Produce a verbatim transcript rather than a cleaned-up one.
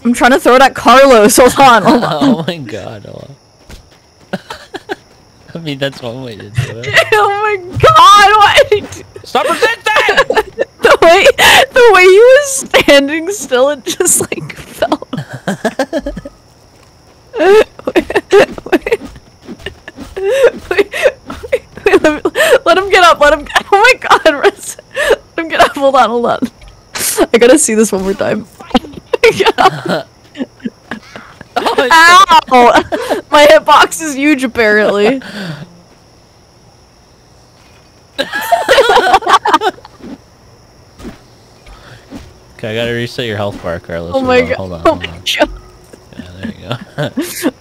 I'm trying to throw it at Carlos. Hold on, hold on. Oh my god. Oh. I mean, that's one way to do it. Oh my god, why did you... Stop resisting! The way, the way you was standing still, it just like fell. wait, wait, wait, wait, wait, let, me, let him get up, let him get, oh my god, Russ. Let him get up, hold on, hold on. I gotta see this one more time. Oh, ow! My hitbox is huge, apparently. Okay, I gotta reset your health bar, Carlos. Oh my hold on, god! hold on, hold Oh my on. god! Yeah, there you go.